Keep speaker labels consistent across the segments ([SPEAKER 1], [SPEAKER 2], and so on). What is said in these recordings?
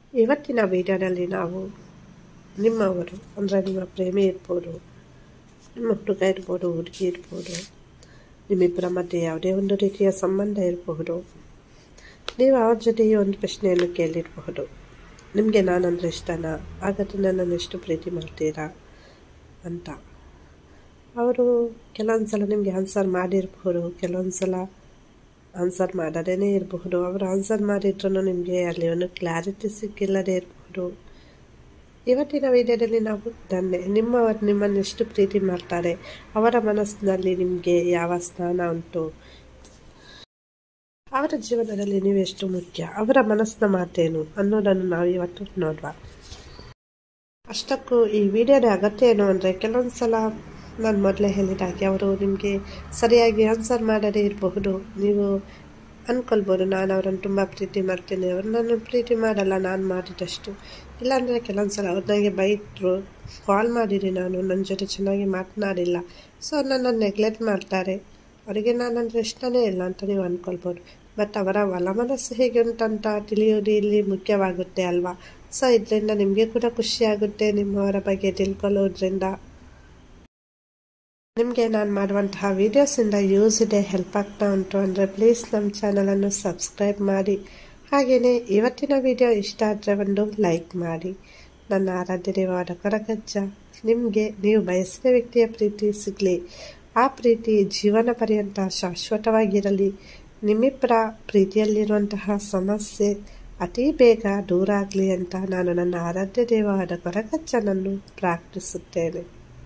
[SPEAKER 1] ಇವತ್ತಿನ ವಿಡಿಯೋದಲ್ಲಿ ನಾವು ನಿಮ್ಮವರು ಅಂದರೆ ನಿಮ್ಮ ಪ್ರೇಮಿ ಇರ್ಬೋದು, ನಿಮ್ಮ ಹುಡುಗ ಇರ್ಬೋದು, ಹುಡುಗಿ ಇರ್ಬೋದು, ನಿಮ್ಮಿಬ್ಬರ ಮಧ್ಯೆ ಯಾವುದೇ ಒಂದು ರೀತಿಯ ಸಂಬಂಧ ಇರಬಹುದು. ನೀವು ಅವ್ರ ಜೊತೆ ಈ ಒಂದು ಪ್ರಶ್ನೆಯನ್ನು ಕೇಳಿರಬಹುದು, ನಿಮಗೆ ನಾನಂದರೆ ಇಷ್ಟನಾ, ಹಾಗಾದರೆ ನನ್ನನ್ನು ಎಷ್ಟು ಪ್ರೀತಿ ಮಾಡ್ತೀರಾ ಅಂತ. ಅವರು ಕೆಲವೊಂದು ಸಲ ನಿಮಗೆ ಆನ್ಸರ್ ಮಾಡಿರಬಹುದು, ಕೆಲವೊಂದು ಸಲ ಆನ್ಸರ್ ಮಾಡದೇ ಇರಬಹುದು. ಅವರು ಆನ್ಸರ್ ಮಾಡಿದ್ರೂ ನಿಮಗೆ ಅಲ್ಲಿ ಒಂದು ಕ್ಲಾರಿಟಿ ಸಿಕ್ಕಿಲ್ಲದೆ ಇರಬಹುದು. ಇವತ್ತಿನ ವಿಡಿಯೋದಲ್ಲಿ ನಾವು ನಿಮ್ಮವರು ನಿಮ್ಮನ್ನು ಎಷ್ಟು ಪ್ರೀತಿ ಮಾಡ್ತಾರೆ, ಅವರ ಮನಸ್ಸಿನಲ್ಲಿ ನಿಮಗೆ ಯಾವ ಸ್ಥಾನ ಉಂಟು, ಅವರ ಜೀವನದಲ್ಲಿ ನೀವು ಎಷ್ಟು ಮುಖ್ಯ, ಅವರ ಮನಸ್ಸಿನ ಮಾತೇನು ಅನ್ನೋದನ್ನು ನಾವು ಇವತ್ತು ನೋಡುವ. ಅಷ್ಟಕ್ಕೂ ಈ ವಿಡಿಯೋದ ಅಗತ್ಯ ಏನು ಅಂದರೆ, ಕೆಲವೊಂದು ಸಲ ನಾನು ಮೊದಲೇ ಹೇಳಿದಾಗೆ ಅವರು ನಿಮಗೆ ಸರಿಯಾಗಿ ಆನ್ಸರ್ ಮಾಡದೇ ಇರಬಹುದು. ನೀವು ಅಂದ್ಕೊಳ್ಬೋದು, ನಾನು ಅವರನ್ನು ತುಂಬ ಪ್ರೀತಿ ಮಾಡ್ತೀನಿ, ಅವರು ನನ್ನ ಪ್ರೀತಿ ಮಾಡಲ್ಲ ನಾನು ಮಾಡಿದಷ್ಟು. ಇಲ್ಲಾಂದರೆ ಕೆಲವೊಂದು ಸಲ ಅವ್ರು ನನಗೆ ಬೈದರು, ಕಾಲ್ ಮಾಡಿರಿ, ನಾನು ನನ್ನ ಜೊತೆ ಚೆನ್ನಾಗಿ ಮಾತನಾಡಿಲ್ಲ, ಸೊ ನನ್ನನ್ನು ನೆಗ್ಲೆಕ್ಟ್ ಮಾಡ್ತಾರೆ, ಅವರಿಗೆ ನಾನಂದರೆ ಇಷ್ಟನೇ ಇಲ್ಲ ಅಂತ ನೀವು ಅಂದ್ಕೊಳ್ಬೋದು. ಬಟ್ ಅವರ ಒಳ ಮನಸ್ಸು ಹೇಗೆ ಉಂಟಂತ ತಿಳಿಯೋದು ಇಲ್ಲಿ ಮುಖ್ಯವಾಗುತ್ತೆ ಅಲ್ವಾ. ಸೊ ಇದರಿಂದ ನಿಮಗೆ ಕೂಡ ಖುಷಿಯಾಗುತ್ತೆ ನಿಮ್ಮವರ ಬಗ್ಗೆ ತಿಳ್ಕೊಳ್ಳೋದ್ರಿಂದ. ನಿಮಗೆ ನಾನು ಮಾಡುವಂತಹ ವೀಡಿಯೋಸಿಂದ ಯೂಸ್ ಇದೆ, ಹೆಲ್ಪ್ ಆಗ್ತಾ ಉಂಟು ಅಂದರೆ ಪ್ಲೀಸ್ ನಮ್ಮ ಚಾನಲನ್ನು ಸಬ್ಸ್ಕ್ರೈಬ್ ಮಾಡಿ. ಹಾಗೆಯೇ ಇವತ್ತಿನ ವಿಡಿಯೋ ಇಷ್ಟ ಆದರೆ ಒಂದು ಲೈಕ್ ಮಾಡಿ. ನನ್ನ ಆರಾಧ್ಯ ದೇವವಾದ ಕೊರಗಜ್ಜ ನಿಮಗೆ ನೀವು ಬಯಸಿದ ವ್ಯಕ್ತಿಯ ಪ್ರೀತಿ ಸಿಗಲಿ, ಆ ಪ್ರೀತಿ ಜೀವನ ಪರ್ಯಂತ ಶಾಶ್ವತವಾಗಿರಲಿ. ನಿಮ್ಮಿಬ್ಬರ ಪ್ರೀತಿಯಲ್ಲಿರುವಂತಹ ಸಮಸ್ಯೆ ಅತಿ ಬೇಗ ದೂರ ಆಗಲಿ ಅಂತ ನಾನು ನನ್ನ ಆರಾಧ್ಯ ದೇವವಾದ ಕೊರಗಜ್ಜನನ್ನು ಪ್ರಾರ್ಥಿಸುತ್ತೇನೆ.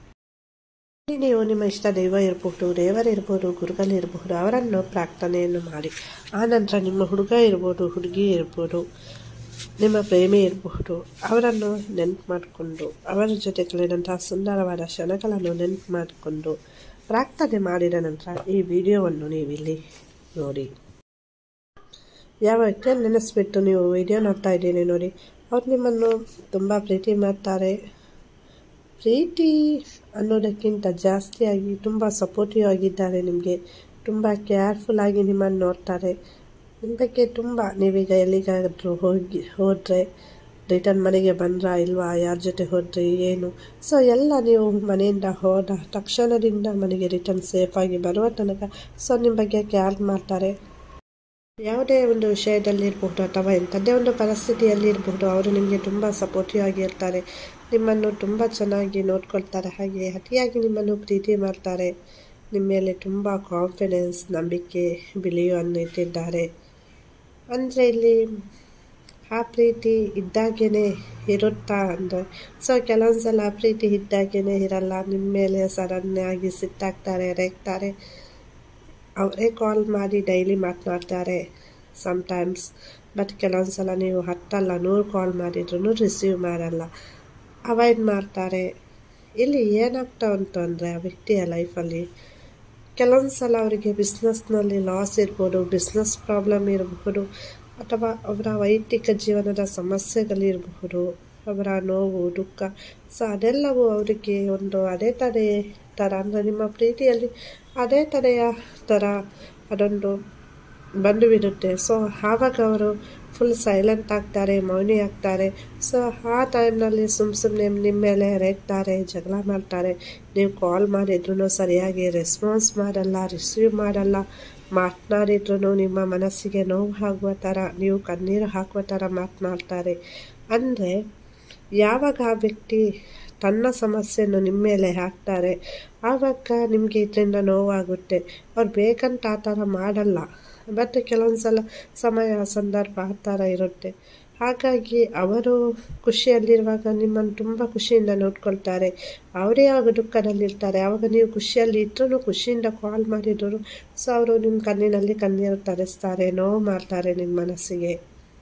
[SPEAKER 1] ನೀವು ನಿಮ್ಮ ಇಷ್ಟ ದೈವ ಇರಬಹುದು, ದೇವರಿರ್ಬೋದು, ಗುರುಗಳಿರಬಹುದು, ಅವರನ್ನು ಪ್ರಾರ್ಥನೆಯನ್ನು ಮಾಡಿ. ಆನಂತರ ನಿಮ್ಮ ಹುಡುಗ ಇರ್ಬೋದು, ಹುಡುಗಿ ಇರ್ಬೋದು, ನಿಮ್ಮ ಪ್ರೇಮಿ ಇರಬಹುದು, ಅವರನ್ನು ನೆನಪು ಮಾಡಿಕೊಂಡು ಅವರ ಜೊತೆ ಕಳೆದಂತಹ ಸುಂದರವಾದ ಕ್ಷಣಗಳನ್ನು ನೆನಪು ಮಾಡಿಕೊಂಡು ಪ್ರಾರ್ಥನೆ ಮಾಡಿದ ನಂತರ ಈ ವಿಡಿಯೋವನ್ನು ನೀವಿಲ್ಲಿ ನೋಡಿ. ಯಾವ ವ್ಯಕ್ತಿಯನ್ನು ನೆನೆಸ್ಬಿಟ್ಟು ನೀವು ವಿಡಿಯೋ ನೋಡ್ತಾ ಇದ್ದೀನಿ ನೋಡಿ, ಅವ್ರು ನಿಮ್ಮನ್ನು ತುಂಬ ಪ್ರೀತಿ ಮಾಡ್ತಾರೆ. ಪ್ರೀತಿ ಅನ್ನೋದಕ್ಕಿಂತ ಜಾಸ್ತಿಯಾಗಿ ತುಂಬ ಸಪೋರ್ಟಿವ್ ಆಗಿದ್ದಾರೆ, ನಿಮಗೆ ತುಂಬ ಕೇರ್ಫುಲ್ ಆಗಿ ನಿಮ್ಮನ್ನು ನೋಡ್ತಾರೆ. ನಿಮ್ಮ ಬಗ್ಗೆ ತುಂಬ, ನೀವೀಗ ಎಲ್ಲಿಗಾದರೂ ಹೋದರೆ ರಿಟರ್ನ್ ಮನೆಗೆ ಬಂದ್ರಾ ಇಲ್ವಾ, ಯಾರ ಜೊತೆ ಹೋದ್ರಿ ಏನು, ಸೊ ಎಲ್ಲ ನೀವು ಮನೆಯಿಂದ ಹೋದ ತಕ್ಷಣದಿಂದ ಮನೆಗೆ ರಿಟರ್ನ್ ಸೇಫಾಗಿ ಬರುವ ತನಕ ಸೊ ನಿಮ್ಮ ಬಗ್ಗೆ ಕೇರ್ ಮಾಡ್ತಾರೆ. ಯಾವುದೇ ಒಂದು ವಿಷಯದಲ್ಲಿರಬಹುದು ಅಥವಾ ಎಂಥದ್ದೇ ಒಂದು ಪರಿಸ್ಥಿತಿಯಲ್ಲಿರಬಹುದು, ಅವರು ನಿಮಗೆ ತುಂಬ ಸಪೋರ್ಟಿವ್ ಆಗಿರ್ತಾರೆ, ನಿಮ್ಮನ್ನು ತುಂಬ ಚೆನ್ನಾಗಿ ನೋಡ್ಕೊಳ್ತಾರೆ. ಹಾಗೆ ಅತಿಯಾಗಿ ನಿಮ್ಮನ್ನು ಪ್ರೀತಿ ಮಾಡ್ತಾರೆ, ನಿಮ್ಮ ಮೇಲೆ ತುಂಬ ಕಾನ್ಫಿಡೆನ್ಸ್, ನಂಬಿಕೆ, ಬಿಲಿಯನ್ನು ಇಟ್ಟಿದ್ದಾರೆ. ಅಂದರೆ ಇಲ್ಲಿ ಆ ಪ್ರೀತಿ ಇದ್ದಾಗೇ ಇರುತ್ತಾ ಅಂದರೆ, ಸೊ ಕೆಲವೊಂದು ಸಲ ಪ್ರೀತಿ ಇದ್ದಾಗೇ ಇರಲ್ಲ, ನಿಮ್ಮ ಮೇಲೆ ಸಡನ್ನಾಗಿ ಸಿಟ್ಟಾಗ್ತಾರೆ, ರೇಗ್ತಾರೆ. ಅವರೇ ಕಾಲ್ ಮಾಡಿ ಡೈಲಿ ಮಾತನಾಡ್ತಾರೆ ಸಮ್ಟೈಮ್ಸ್. ಬಟ್ ಕೆಲವೊಂದು ಸಲ ನೀವು 10 ಅಲ್ಲ 100 ಕಾಲ್ ಮಾಡಿದ್ರೂ ರಿಸೀವ್ ಮಾಡಲ್ಲ, ಅವಾಯ್ಡ್ ಮಾಡ್ತಾರೆ. ಇಲ್ಲಿ ಏನಾಗ್ತಾ ಉಂಟು ಅಂದರೆ, ಆ ವ್ಯಕ್ತಿಯ ಲೈಫಲ್ಲಿ ಕೆಲವೊಂದು ಸಲ ಅವರಿಗೆ ಬಿಸ್ನೆಸ್ನಲ್ಲಿ ಲಾಸ್ ಇರ್ಬೋದು, ಬಿಸ್ನೆಸ್ ಪ್ರಾಬ್ಲಮ್ ಇರಬಹುದು, ಅಥವಾ ಅವರ ವೈಯಕ್ತಿಕ ಜೀವನದ ಸಮಸ್ಯೆಗಳಿರಬಹುದು, ಅವರ ನೋವು ದುಃಖ, ಸೊ ಅದೆಲ್ಲವೂ ಅವರಿಗೆ ಒಂದು ಅಡೆತಡೆ ಥರ, ಅಂದರೆ ನಿಮ್ಮ ಪ್ರೀತಿಯಲ್ಲಿ ಅಡೆತಡೆಯ ಥರ ಅದೊಂದು ಬಂದು ಬಿಡುತ್ತೆ. ಸೊ ಆವಾಗ ಅವರು ಫುಲ್ ಸೈಲೆಂಟ್ ಆಗ್ತಾರೆ, ಮೌನಿ ಆಗ್ತಾರೆ. ಸೊ ಆ ಟೈಮ್ನಲ್ಲಿ ಸುಮ್ಮನೆ ನಿಮ್ಮ ಮೇಲೆ ರೇಗ್ತಾರೆ, ಜಗಳ ಮಾಡ್ತಾರೆ. ನೀವು ಕಾಲ್ ಮಾಡಿದ್ರೂ ಸರಿಯಾಗಿ ರೆಸ್ಪಾನ್ಸ್ ಮಾಡಲ್ಲ, ರಿಸೀವ್ ಮಾಡಲ್ಲ, ಮಾತನಾಡಿದ್ರೂ ನಿಮ್ಮ ಮನಸ್ಸಿಗೆ ನೋವು ಆಗುವ ಥರ, ನೀವು ಕಣ್ಣೀರು ಹಾಕುವ ಥರ ಮಾತನಾಡ್ತಾರೆ. ಅಂದರೆ ಯಾವಾಗ ಆ ವ್ಯಕ್ತಿ ತನ್ನ ಸಮಸ್ಯೆಯನ್ನು ನಿಮ್ಮ ಮೇಲೆ ಹಾಕ್ತಾರೆ, ಆವಾಗ ನಿಮಗೆ ಇದರಿಂದ ನೋವಾಗುತ್ತೆ. ಅವ್ರು ಬೇಕಂತ ಆ ಥರ ಮಾಡಲ್ಲ, ಬಟ್ ಕೆಲವೊಂದು ಸಲ ಸಮಯ ಸಂದರ್ಭ ಆ ಥರ ಇರುತ್ತೆ. ಹಾಗಾಗಿ ಅವರು ಖುಷಿಯಲ್ಲಿರುವಾಗ ನಿಮ್ಮನ್ನು ತುಂಬ ಖುಷಿಯಿಂದ ನೋಡ್ಕೊಳ್ತಾರೆ, ಅವರೇ ಆಗ ದುಃಖದಲ್ಲಿರ್ತಾರೆ. ಆವಾಗ ನೀವು ಖುಷಿಯಲ್ಲಿ ಇದ್ರೂ, ಖುಷಿಯಿಂದ ಕಾಲ್ ಮಾಡಿದ್ರು, ಸೊ ಅವರು ನಿಮ್ಮ ಕಣ್ಣಿನಲ್ಲಿ ಕಣ್ಣೀರು ತರಿಸ್ತಾರೆ, ನೋವು ಮಾಡ್ತಾರೆ ನಿಮ್ಮ ಮನಸ್ಸಿಗೆ.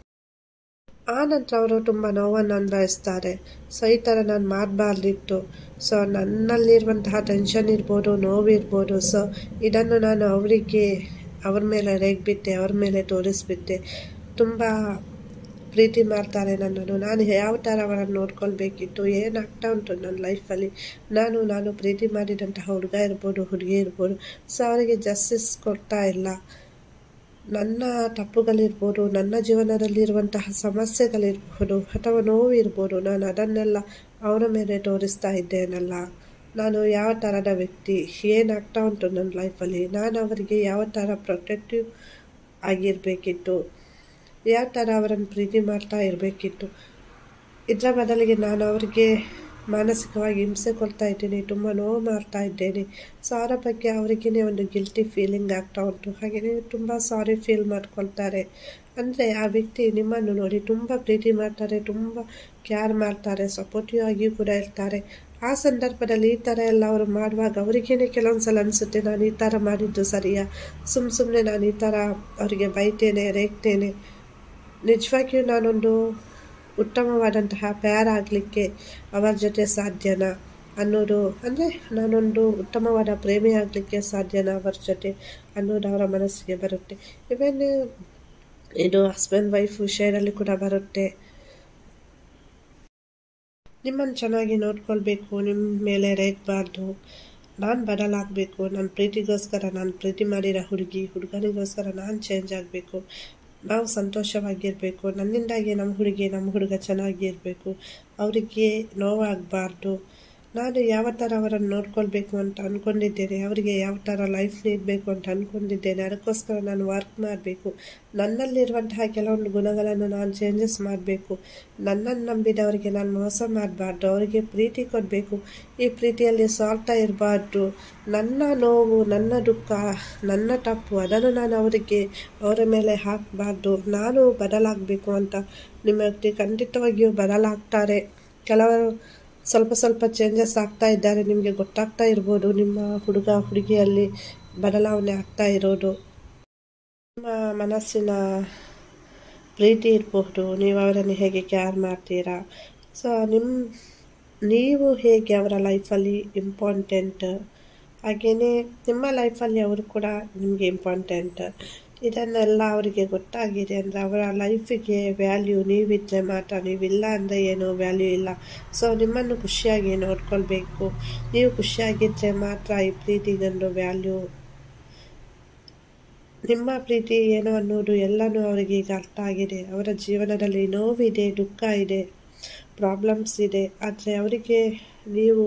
[SPEAKER 1] ಆ ನಂತರ ಅವರು ತುಂಬ ನೋವನ್ನು ಅನುಭವಿಸ್ತಾರೆ. ಸೊ ಈ ಥರ ನಾನು ಮಾಡಬಾರ್ದಿತ್ತು, ಸೊ ನನ್ನಲ್ಲಿರುವಂತಹ ಟೆನ್ಷನ್ ಇರ್ಬೋದು, ನೋವಿರ್ಬೋದು, ಸೊ ಇದನ್ನು ನಾನು ಅವ್ರ ಮೇಲೆ ರೇಗ್ಬಿಟ್ಟೆ, ಅವ್ರ ಮೇಲೆ ತೋರಿಸ್ಬಿಟ್ಟೆ. ತುಂಬ ಪ್ರೀತಿ ಮಾಡ್ತಾರೆ ನನ್ನನ್ನು, ನಾನು ಯಾವ ಥರ ಅವರನ್ನು ನೋಡ್ಕೊಳ್ಬೇಕಿತ್ತು, ಏನಾಗ್ತಾ ಉಂಟು ನನ್ನ ಲೈಫಲ್ಲಿ, ನಾನು ಪ್ರೀತಿ ಮಾಡಿದಂತಹ ಹುಡುಗ ಇರ್ಬೋದು, ಹುಡುಗಿ ಇರ್ಬೋದು, ಸೊ ಅವರಿಗೆ ಜಸ್ಟಿಸ್ ಕೊಡ್ತಾ ಇಲ್ಲ, ನನ್ನ ತಪ್ಪುಗಳಿರ್ಬೋದು, ನನ್ನ ಜೀವನದಲ್ಲಿರುವಂತಹ ಸಮಸ್ಯೆಗಳಿರ್ಬೋದು ಅಥವಾ ನೋವು ಇರ್ಬೋದು, ನಾನು ಅದನ್ನೆಲ್ಲ ಅವರ ಮೇಲೆ ತೋರಿಸ್ತಾ ಇದ್ದೇನಲ್ಲ. ನಾನು ಯಾವ ಥರದ ವ್ಯಕ್ತಿ, ಏನಾಗ್ತಾ ಉಂಟು ನನ್ನ ಲೈಫಲ್ಲಿ, ನಾನು ಅವರಿಗೆ ಯಾವ ಥರ ಪ್ರೊಟೆಕ್ಟಿವ್ ಆಗಿರಬೇಕಿತ್ತು, ಯಾವ ಥರ ಅವರನ್ನು ಪ್ರೀತಿ ಮಾಡ್ತಾ ಇರಬೇಕಿತ್ತು. ಇದರ ಬದಲಿಗೆ ನಾನು ಅವರಿಗೆ ಮಾನಸಿಕವಾಗಿ ಹಿಂಸೆ ಕೊಡ್ತಾ ಇದ್ದೀನಿ, ತುಂಬ ನೋವು ಮಾಡ್ತಾ ಇದ್ದೇನೆ. ಸೊ ಅವರ ಬಗ್ಗೆ ಅವರಿಗೇ ಒಂದು ಗಿಲ್ಟಿ ಫೀಲಿಂಗ್ ಆಗ್ತಾ ಉಂಟು. ಹಾಗೆಯೇ ತುಂಬ ಸಾರಿ ಫೀಲ್ ಮಾಡ್ಕೊಳ್ತಾರೆ. ಅಂದರೆ ಆ ವ್ಯಕ್ತಿ ನಿಮ್ಮನ್ನು ನೋಡಿ ತುಂಬ ಪ್ರೀತಿ ಮಾಡ್ತಾರೆ, ತುಂಬ ಕೇರ್ ಮಾಡ್ತಾರೆ, ಸಪೋರ್ಟಿವ್ ಆಗಿಯೂ ಕೂಡ ಇರ್ತಾರೆ. ಆ ಸಂದರ್ಭದಲ್ಲಿ ಈ ಥರ ಎಲ್ಲ ಅವರು ಮಾಡುವಾಗ ಅವರಿಗೇನೆ ಕೆಲವೊಂದು ಸಲ ಅನಿಸುತ್ತೆ, ನಾನು ಈ ಥರ ಮಾಡಿದ್ದು ಸರಿಯಾ, ಸುಮ್ಮನೆ ನಾನು ಈ ಥರ ಅವರಿಗೆ ಬೈತೇನೆ, ರೇಗ್ತೇನೆ, ನಿಜವಾಗಿಯೂ ನಾನೊಂದು ಉತ್ತಮವಾದಂತಹ ಪ್ಯಾರ್ ಆಗಲಿಕ್ಕೆ ಅವರ ಜೊತೆ ಸಾಧ್ಯನಾ ಅನ್ನೋದು, ಅಂದರೆ ನಾನೊಂದು ಉತ್ತಮವಾದ ಪ್ರೇಮಿ ಆಗಲಿಕ್ಕೆ ಸಾಧ್ಯನಾ ಅವರ ಜೊತೆ ಅನ್ನೋದು ಅವರ ಮನಸ್ಸಿಗೆ ಬರುತ್ತೆ. ಇವನ್ ಇದು ಹಸ್ಬೆಂಡ್ ವೈಫ್ ವಿಷಯದಲ್ಲಿ ಕೂಡ ಬರುತ್ತೆ. ನಿಮ್ಮನ್ನು ಚೆನ್ನಾಗಿ ನೋಡ್ಕೊಳ್ಬೇಕು, ನಿಮ್ಮ ಮೇಲೆ ರೇಗಬಾರ್ದು, ನಾನು ಬದಲಾಗಬೇಕು, ನನ್ನ ಪ್ರೀತಿಗೋಸ್ಕರ ನಾನು ಪ್ರೀತಿ ಮಾಡಿರೋ ಹುಡುಗನಿಗೋಸ್ಕರ ನಾನು ಚೇಂಜ್ ಆಗಬೇಕು, ನಾವು ಸಂತೋಷವಾಗಿರಬೇಕು, ನನ್ನಿಂದಾಗಿ ನಮ್ಮ ಹುಡುಗ ಚೆನ್ನಾಗಿರಬೇಕು, ಅವರಿಗೆ ನೋವಾಗಬಾರ್ದು, ನಾನು ಯಾವ ಥರ ಅವರನ್ನು ನೋಡ್ಕೊಳ್ಬೇಕು ಅಂತ ಅಂದ್ಕೊಂಡಿದ್ದೇನೆ, ಅವರಿಗೆ ಯಾವ ಥರ ಲೈಫ್ ನೀಡಬೇಕು ಅಂತ ಅಂದ್ಕೊಂಡಿದ್ದೇನೆ, ಅದಕ್ಕೋಸ್ಕರ ನಾನು ವರ್ಕ್ ಮಾಡಬೇಕು, ನನ್ನಲ್ಲಿರುವಂತಹ ಕೆಲವೊಂದು ಗುಣಗಳನ್ನು ನಾನು ಚೇಂಜಸ್ ಮಾಡಬೇಕು, ನನ್ನನ್ನು ನಂಬಿದವರಿಗೆ ನಾನು ಮೋಸ ಮಾಡಬಾರ್ದು, ಅವರಿಗೆ ಪ್ರೀತಿ ಕೊಡಬೇಕು, ಈ ಪ್ರೀತಿಯಲ್ಲಿ ಸ್ವಾರ್ಥ ಇರಬಾರ್ದು, ನನ್ನ ನೋವು, ನನ್ನ ದುಃಖ, ನನ್ನ ತಪ್ಪು ಅದನ್ನು ನಾನು ಅವರ ಮೇಲೆ ಹಾಕಬಾರ್ದು, ನಾನು ಬದಲಾಗಬೇಕು ಅಂತ ನಿಮ್ಮ ವ್ಯಕ್ತಿ ಖಂಡಿತವಾಗಿಯೂ ಬದಲಾಗ್ತಾರೆ. ಕೆಲವರು ಸ್ವಲ್ಪ ಚೇಂಜಸ್ ಆಗ್ತಾ ಇದ್ದಾರೆ, ನಿಮಗೆ ಗೊತ್ತಾಗ್ತಾ ಇರ್ಬೋದು ನಿಮ್ಮ ಹುಡುಗಿಯಲ್ಲಿ ಬದಲಾವಣೆ ಆಗ್ತಾ ಇರೋದು. ನಿಮ್ಮ ಮನಸ್ಸಿನ ಪ್ರೀತಿ ಇರಬಹುದು, ನೀವು ಅವರನ್ನು ಹೇಗೆ ಕೇರ್ ಮಾಡ್ತೀರಾ, ಸೊ ನೀವು ಹೇಗೆ ಅವರ ಲೈಫಲ್ಲಿ ಇಂಪಾರ್ಟೆಂಟ್, ಹಾಗೆಯೇ ನಿಮ್ಮ ಲೈಫಲ್ಲಿ ಅವರು ಕೂಡ ನಿಮಗೆ ಇಂಪಾರ್ಟೆಂಟ್. ಇದನ್ನೆಲ್ಲ ಅವರಿಗೆ ಗೊತ್ತಾಗಿದೆ ಅಂದರೆ ಅವರ ಲೈಫಿಗೆ ವ್ಯಾಲ್ಯೂ ನೀವಿದ್ದರೆ ಮಾತ್ರ, ನೀವಿಲ್ಲ ಅಂದರೆ ಏನೂ ವ್ಯಾಲ್ಯೂ ಇಲ್ಲ. ಸೊ ನಿಮ್ಮನ್ನು ಖುಷಿಯಾಗಿ ನೋಡ್ಕೊಳ್ಬೇಕು, ನೀವು ಖುಷಿಯಾಗಿದ್ದರೆ ಮಾತ್ರ ಈ ಪ್ರೀತಿಗೊಂದು ವ್ಯಾಲ್ಯೂ. ನಿಮ್ಮ ಪ್ರೀತಿ ಏನು ಅನ್ನೋದು ಎಲ್ಲನೂ ಅವರಿಗೆ ಈಗ ಅರ್ಥ ಆಗಿದೆ. ಅವರ ಜೀವನದಲ್ಲಿ ನೋವಿದೆ, ದುಃಖ ಇದೆ, ಪ್ರಾಬ್ಲಮ್ಸ್ ಇದೆ, ಆದರೆ ಅವರಿಗೆ ನೀವು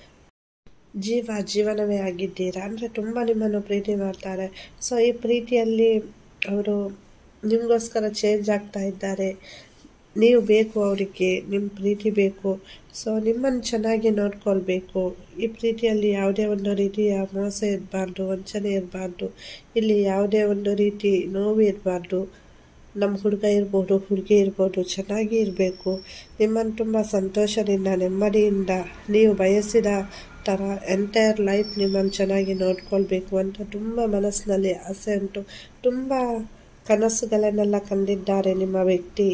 [SPEAKER 1] ಜೀವನವೇ ಆಗಿದ್ದೀರಾ, ಅಂದರೆ ತುಂಬ ನಿಮ್ಮನ್ನು ಪ್ರೀತಿ ಮಾಡ್ತಾರೆ. ಸೊ ಈ ಪ್ರೀತಿಯಲ್ಲಿ ಅವರು ನಿಮಗೋಸ್ಕರ ಚೇಂಜ್ ಆಗ್ತಾ ಇದ್ದಾರೆ. ನೀವು ಬೇಕು ಅವರಿಗೆ, ನಿಮ್ಮ ಪ್ರೀತಿ ಬೇಕು. ಸೊ ನಿಮ್ಮನ್ನು ಚೆನ್ನಾಗಿ ನೋಡ್ಕೊಳ್ಬೇಕು. ಈ ಪ್ರೀತಿಯಲ್ಲಿ ಯಾವುದೇ ಒಂದು ರೀತಿಯ ಮೋಸ ಇರಬಾರ್ದು, ವಂಚನೆ ಇರಬಾರ್ದು, ಇಲ್ಲಿ ಯಾವುದೇ ಒಂದು ರೀತಿ ನೋವು ಇರಬಾರ್ದು. ನಮ್ಮ ಹುಡುಗ ಇರ್ಬೋದು, ಹುಡುಗಿ ಇರ್ಬೋದು, ಚೆನ್ನಾಗಿ ಇರಬೇಕು. ನಿಮ್ಮನ್ನು ತುಂಬ ಸಂತೋಷದಿಂದ, ನೆಮ್ಮದಿಯಿಂದ, ನೀವು ಬಯಸಿದ ಥರ ಎಂಟೈರ್ ಲೈಫ್ ನಿಮ್ಮನ್ನು ಚೆನ್ನಾಗಿ ನೋಡ್ಕೊಳ್ಬೇಕು ಅಂತ ತುಂಬ ಮನಸ್ಸಿನಲ್ಲಿ ಆಸೆ ಉಂಟು. ತುಂಬ ಕನಸುಗಳನ್ನೆಲ್ಲ ಕಂಡಿದ್ದಾರೆ ನಿಮ್ಮ ವ್ಯಕ್ತಿ.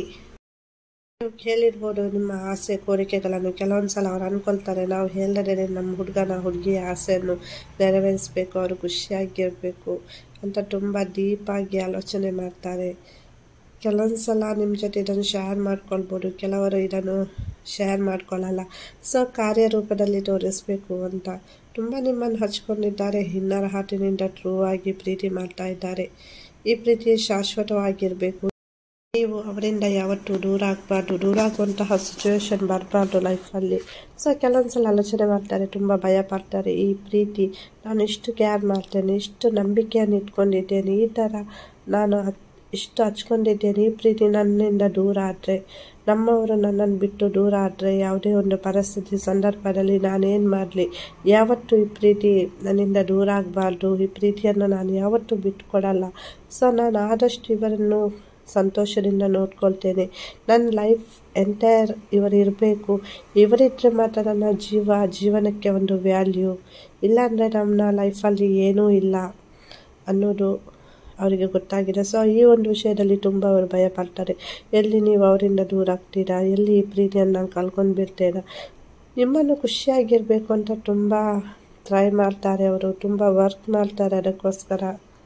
[SPEAKER 1] ನೀವು ಕೇಳಿರ್ಬೋದು ನಿಮ್ಮ ಆಸೆ ಕೋರಿಕೆಗಳನ್ನು. ಕೆಲವೊಂದು ಸಲ ಅವ್ರು ಅಂದ್ಕೊಳ್ತಾರೆ, ನಾವು ಹೇಳದೇ ನಮ್ಮ ಹುಡುಗಿಯ ಆಸೆಯನ್ನು ನೆರವೇರಿಸಬೇಕು, ಅವರು ಖುಷಿಯಾಗಿರಬೇಕು ಅಂತ ತುಂಬ ಡೀಪಾಗಿ ಆಲೋಚನೆ ಮಾಡ್ತಾರೆ. ಕೆಲವೊಂದು ಸಲ ನಿಮ್ಮ ಜೊತೆ ಇದನ್ನು ಶೇರ್ ಮಾಡ್ಕೊಳ್ಬೋದು, ಕೆಲವರು ಇದನ್ನು ಶೇರ್ ಮಾಡ್ಕೊಳ್ಳಲ್ಲ. ಸೊ ಕಾರ್ಯರೂಪದಲ್ಲಿ ತೋರಿಸ್ಬೇಕು ಅಂತ ತುಂಬ ನಿಮ್ಮನ್ನು ಹಚ್ಕೊಂಡಿದ್ದಾರೆ. ಇನ್ನರ್ ಹಾರ್ಟಿನಿಂದ ಟ್ರೂ ಆಗಿ ಪ್ರೀತಿ ಮಾಡ್ತಾ ಇದ್ದಾರೆ. ಈ ಪ್ರೀತಿ ಶಾಶ್ವತವಾಗಿರಬೇಕು. ನೀವು ಅವರಿಂದ ಯಾವತ್ತೂ ದೂರ ಆಗಬಾರ್ದು, ದೂರ ಆಗುವಂತಹ ಸಿಚುವೇಶನ್ ಬರಬಾರ್ದು ಲೈಫಲ್ಲಿ. ಸೊ ಕೆಲವೊಂದು ಸಲ ಆಲೋಚನೆ ಮಾಡ್ತಾರೆ, ತುಂಬ ಭಯ ಪಡ್ತಾರೆ. ಈ ಪ್ರೀತಿ ನಾನು ಇಷ್ಟು ಕೇರ್ ಮಾಡ್ತೇನೆ, ಇಷ್ಟು ನಂಬಿಕೆಯನ್ನು ಇಟ್ಕೊಂಡಿದ್ದೇನೆ, ಈ ಥರ ನಾನು ಇಷ್ಟು ಹಚ್ಕೊಂಡಿದ್ದೇನೆ, ಈ ಪ್ರೀತಿ ನನ್ನಿಂದ ದೂರ ಆದರೆ, ನಮ್ಮವರು ನನ್ನನ್ನು ಬಿಟ್ಟು ದೂರ ಆದರೆ, ಯಾವುದೇ ಒಂದು ಪರಿಸ್ಥಿತಿ ಸಂದರ್ಭದಲ್ಲಿ ನಾನೇನು ಮಾಡಲಿ, ಯಾವತ್ತೂ ಈ ಪ್ರೀತಿ ನನ್ನಿಂದ ದೂರ ಆಗಬಾರ್ದು, ಈ ಪ್ರೀತಿಯನ್ನು ನಾನು ಯಾವತ್ತೂ ಬಿಟ್ಟುಕೊಡಲ್ಲ. ಸೊ ನಾನು ಆದಷ್ಟು ಇವರನ್ನು ಸಂತೋಷದಿಂದ ನೋಡ್ಕೊಳ್ತೇನೆ. ನನ್ನ ಲೈಫ್ ಎಂಟೈರ್ ಇವರು ಇರಬೇಕು, ಇವರಿದ್ದರೆ ಮಾತ್ರ ನನ್ನ ಜೀವನಕ್ಕೆ ಒಂದು ವ್ಯಾಲ್ಯೂ, ಇಲ್ಲಾಂದರೆ ನಮ್ಮ ಲೈಫಲ್ಲಿ ಏನೂ ಇಲ್ಲ ಅನ್ನೋದು ಅವರಿಗೆ ಗೊತ್ತಾಗಿದೆ. ಸೊ ಈ ಒಂದು ವಿಷಯದಲ್ಲಿ ತುಂಬ ಅವರು ಭಯ ಪಡ್ತಾರೆ. ಎಲ್ಲಿ ನೀವು ಅವರಿಂದ ದೂರ ಆಗ್ತೀರಾ, ಎಲ್ಲಿ ಈ ಪ್ರೀತಿಯನ್ನು ನಾನು ಕಳ್ಕೊಂಡು ಬಿಡ್ತೇನೆ. ನಿಮ್ಮನ್ನು ಖುಷಿಯಾಗಿರಬೇಕು ಅಂತ ತುಂಬ ಟ್ರೈ ಮಾಡ್ತಾರೆ, ಅವರು ತುಂಬ ವರ್ಕ್ ಮಾಡ್ತಾರೆ ಅದಕ್ಕೋಸ್ಕರ.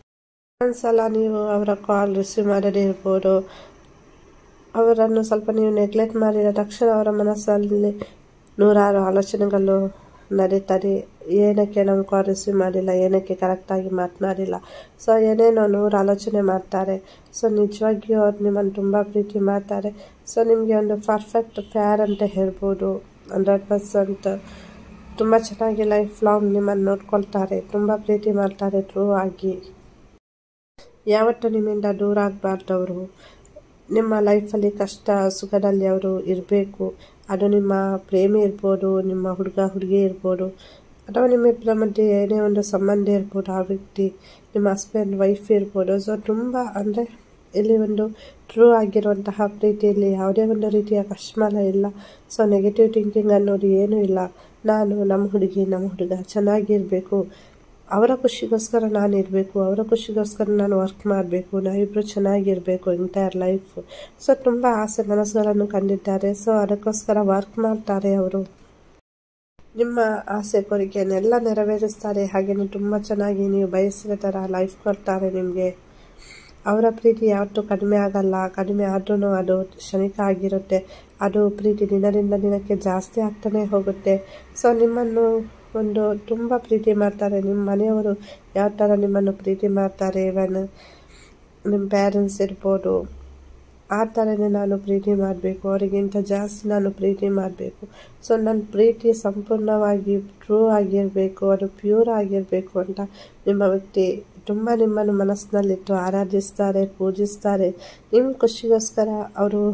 [SPEAKER 1] ಒಂದ್ಸಲ ನೀವು ಅವರ ಕಾಲ್ ರಿಸೀವ್ ಮಾಡದೇ ಇರ್ಬೋದು, ಅವರನ್ನು ಸ್ವಲ್ಪ ನೀವು ನೆಗ್ಲೆಕ್ಟ್ ಮಾಡಿದ ತಕ್ಷಣ ಅವರ ಮನಸ್ಸಲ್ಲಿ ನೂರಾರು ಆಲೋಚನೆಗಳು ನಡೀತಾರೆ. ಏನಕ್ಕೆ ನಮ್ಮ ಕಾಲ್ ರಿಸೀವ್ ಮಾಡಿಲ್ಲ, ಏನಕ್ಕೆ ಕರೆಕ್ಟಾಗಿ ಮಾತನಾಡಿಲ್ಲ, ಸೊ ಏನೇನೋ 100 ಆಲೋಚನೆ ಮಾಡ್ತಾರೆ. ಸೊ ನಿಜವಾಗಿಯೂ ಅವ್ರು ನಿಮ್ಮನ್ನು ತುಂಬ ಪ್ರೀತಿ ಮಾಡ್ತಾರೆ. ಸೊ ನಿಮಗೆ ಒಂದು ಪರ್ಫೆಕ್ಟ್ ಫೇರ್ ಅಂತ ಹೇಳ್ಬೋದು. 100% ತುಂಬ ಚೆನ್ನಾಗಿ ಲೈಫ್ ಲಾಂಗ್ ನಿಮ್ಮನ್ನು ನೋಡ್ಕೊಳ್ತಾರೆ, ತುಂಬ ಪ್ರೀತಿ ಮಾಡ್ತಾರೆ ಟ್ರೂ ಆಗಿ. ಯಾವತ್ತೂ ನಿಮ್ಮಿಂದ ದೂರ ಆಗಬಾರ್ದು ಅವರು. ನಿಮ್ಮ ಲೈಫಲ್ಲಿ ಕಷ್ಟ ಸುಖದಲ್ಲಿ ಅವರು ಇರಬೇಕು. ಅದು ನಿಮ್ಮ ಪ್ರೇಮಿ ಇರ್ಬೋದು, ನಿಮ್ಮ ಹುಡುಗಿ ಇರ್ಬೋದು, ಅಥವಾ ನಿಮ್ಮಿಬ್ಬರ ಮಧ್ಯೆ ಏನೇ ಒಂದು ಸಂಬಂಧ ಇರ್ಬೋದು. ಆ ವ್ಯಕ್ತಿ ನಿಮ್ಮ ಹಸ್ಬೆಂಡ್ ವೈಫ್ ಇರ್ಬೋದು. ಸೊ ತುಂಬ ಅಂದರೆ ಇಲ್ಲಿ ಒಂದು ಟ್ರೂ ಆಗಿರುವಂತಹ ಪ್ರೀತಿಯಲ್ಲಿ ಯಾವುದೇ ಒಂದು ರೀತಿಯ ಕಶ್ಮಲ ಇಲ್ಲ. ಸೊ ನೆಗೆಟಿವ್ ಥಿಂಕಿಂಗ್ ಅನ್ನೋದು ಏನೂ ಇಲ್ಲ. ನಮ್ಮ ಹುಡುಗ ಚೆನ್ನಾಗಿರಬೇಕು, ಅವರ ಖುಷಿಗೋಸ್ಕರ ನಾನು ಇರಬೇಕು, ಅವರ ಖುಷಿಗೋಸ್ಕರ ನಾನು ವರ್ಕ್ ಮಾಡಬೇಕು, ನಾವಿಬ್ಬರು ಚೆನ್ನಾಗಿರಬೇಕು ಎಂಟೈರ್ ಲೈಫ್. ಸೊ ತುಂಬ ಆಸೆ ಮನಸ್ಸುಗಳನ್ನು ಕಂಡಿದ್ದಾರೆ. ಸೊ ಅದಕ್ಕೋಸ್ಕರ ವರ್ಕ್ ಮಾಡ್ತಾರೆ ಅವರು. ನಿಮ್ಮ ಆಸೆ ಕೋರಿಕೆಯನ್ನೆಲ್ಲ ನೆರವೇರಿಸ್ತಾರೆ. ಹಾಗೆಯೇ ತುಂಬ ಚೆನ್ನಾಗಿ ನೀವು ಬಯಸಿದ ಥರ ಲೈಫ್ ಕೊಡ್ತಾರೆ ನಿಮಗೆ. ಅವರ ಪ್ರೀತಿ ಯಾವತ್ತೂ ಕಡಿಮೆ ಆಗಲ್ಲ. ಕಡಿಮೆ ಆದ್ರೂ ಅದು ಕ್ಷಣಿಕ ಆಗಿರುತ್ತೆ. ಅದು ಪ್ರೀತಿ ದಿನದಿಂದ ದಿನಕ್ಕೆ ಜಾಸ್ತಿ ಆಗ್ತಾನೆ ಹೋಗುತ್ತೆ. ಸೊ ನಿಮ್ಮನ್ನು ತುಂಬ ಪ್ರೀತಿ ಮಾಡ್ತಾರೆ. ನಿಮ್ಮ ಮನೆಯವರು ಯಾವ ಥರ ನಿಮ್ಮನ್ನು ಪ್ರೀತಿ ಮಾಡ್ತಾರೆ, ಇವನ್ ನಿಮ್ಮ ಪೇರೆಂಟ್ಸ್ ಇರ್ಬೋದು, ಆ ಥರನೇ ನಾನು ಪ್ರೀತಿ ಮಾಡಬೇಕು, ಅವರಿಗಿಂತ ಜಾಸ್ತಿ ನಾನು ಪ್ರೀತಿ ಮಾಡಬೇಕು. ಸೊ ನನ್ನ ಪ್ರೀತಿ ಸಂಪೂರ್ಣವಾಗಿ ಟ್ರೂ ಆಗಿರಬೇಕು, ಅದು ಪ್ಯೂರ್ ಆಗಿರಬೇಕು ಅಂತ ನಿಮ್ಮ ವ್ಯಕ್ತಿ ತುಂಬ ನಿಮ್ಮನ್ನು ಮನಸ್ಸಿನಲ್ಲಿಟ್ಟು ಆರಾಧಿಸ್ತಾರೆ, ಪೂಜಿಸ್ತಾರೆ. ನಿಮ್ಮ ಖುಷಿಗೋಸ್ಕರ ಅವರು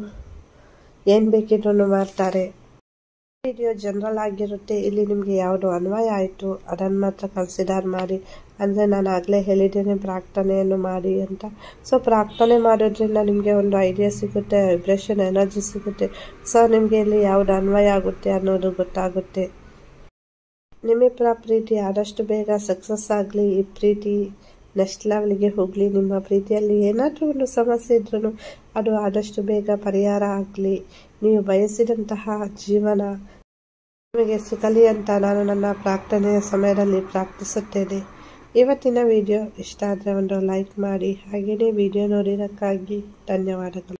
[SPEAKER 1] ಏನು ಬೇಕಿದ್ರೂ ಮಾಡ್ತಾರೆ. ವಿಡಿಯೋ ಜನರಲ್ ಆಗಿರುತ್ತೆ. ಇಲ್ಲಿ ನಿಮಗೆ ಯಾವುದು ಅನ್ವಯ ಆಯಿತು ಅದನ್ನು ಮಾತ್ರ ಕನ್ಸಿಡರ್ ಮಾಡಿ. ಅಂದರೆ ನಾನು ಆಗಲೇ ಹೇಳಿದ್ದೇನೆ ಪ್ರಾರ್ಥನೆಯನ್ನು ಮಾಡಿ ಅಂತ. ಸೊ ಪ್ರಾರ್ಥನೆ ಮಾಡೋದ್ರಿಂದ ನಿಮಗೆ ಒಂದು ಐಡಿಯಾ ಸಿಗುತ್ತೆ, ವೈಬ್ರೇಷನ್ ಎನರ್ಜಿ ಸಿಗುತ್ತೆ. ಸೊ ನಿಮಗೆ ಇಲ್ಲಿ ಯಾವುದು ಅನ್ವಯ ಆಗುತ್ತೆ ಅನ್ನೋದು ಗೊತ್ತಾಗುತ್ತೆ. ನಿಮ್ಮಿಬ್ಬರ ಪ್ರೀತಿ ಆದಷ್ಟು ಬೇಗ ಸಕ್ಸಸ್ ಆಗಲಿ. ಈ ಪ್ರೀತಿ ನೆಕ್ಸ್ಟ್ ಲೆವೆಲ್ಗೆ ಹೋಗಲಿ. ನಿಮ್ಮ ಪ್ರೀತಿಯಲ್ಲಿ ಏನಾದರೂ ಒಂದು ಸಮಸ್ಯೆ ಇದ್ರೂ ಅದು ಆದಷ್ಟು ಬೇಗ ಪರಿಹಾರ ಆಗಲಿ. ನೀವು ಬಯಸಿದಂತಹ ಜೀವನ ನಿಮಗೆ ಸಿಗಲಿ ಅಂತ ನಾನು ನನ್ನ ಪ್ರಾರ್ಥನೆಯ ಸಮಯದಲ್ಲಿ ಪ್ರಾರ್ಥಿಸುತ್ತೇನೆ. ಇವತ್ತಿನ ವಿಡಿಯೋ ಇಷ್ಟ ಆದರೆ ಒಂದು ಲೈಕ್ ಮಾಡಿ. ಹಾಗೆಯೇ ವಿಡಿಯೋ ನೋಡಿದ್ದಕ್ಕಾಗಿ ಧನ್ಯವಾದಗಳು.